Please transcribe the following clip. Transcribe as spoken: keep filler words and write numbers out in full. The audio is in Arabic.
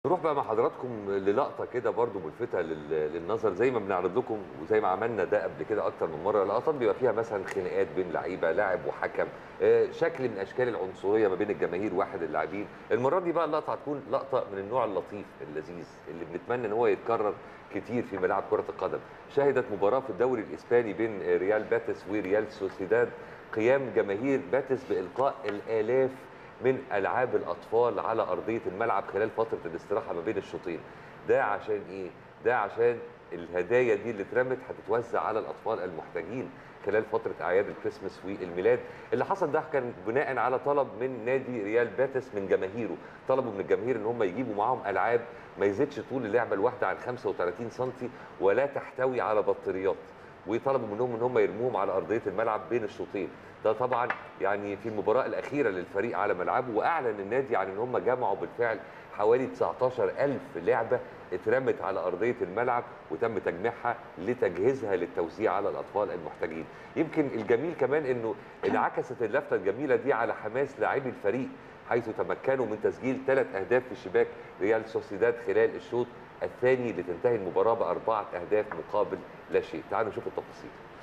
نروح بقى مع حضراتكم للقطه كده برضو ملفته لل- للنظر، زي ما بنعرض لكم وزي ما عملنا ده قبل كده اكتر من مره. لقطات بيبقى فيها مثلا خناقات بين لعيبه، لاعب وحكم، آه، شكل من اشكال العنصريه ما بين الجماهير واحد اللاعبين. المره دي بقى اللقطه هتكون لقطه من النوع اللطيف اللذيذ اللي بنتمنى ان هو يتكرر كتير في ملاعب كره القدم. شهدت مباراه في الدوري الاسباني بين ريال باتيس وريال سوسيداد قيام جماهير باتيس بالقاء الالاف من العاب الاطفال على ارضيه الملعب خلال فتره الاستراحه ما بين الشوطين. ده عشان ايه؟ ده عشان الهدايا دي اللي اترمت هتتوزع على الاطفال المحتاجين خلال فتره اعياد الكريسماس والميلاد. اللي حصل ده كان بناء على طلب من نادي ريال باتيس من جماهيره. طلبوا من الجماهير ان هم يجيبوا معاهم العاب ما يزيدش طول اللعبه الواحده عن خمسة وثلاثين سم ولا تحتوي على بطاريات، وطلبوا منهم ان هم يرموهم على ارضيه الملعب بين الشوطين. ده طبعا يعني في المباراه الاخيره للفريق على ملعبه. واعلن النادي عن ان هم جمعوا بالفعل حوالي تسعتاشر ألف لعبه اترمت على ارضيه الملعب وتم تجميعها لتجهيزها للتوزيع على الاطفال المحتاجين. يمكن الجميل كمان انه انعكست اللفته الجميله دي على حماس لاعبي الفريق، حيث تمكنوا من تسجيل ثلاث اهداف في شباك ريال سوسيداد خلال الشوط الثاني لتنتهي المباراه باربعه اهداف مقابل لا شيء. تعالوا نشوف التفاصيل.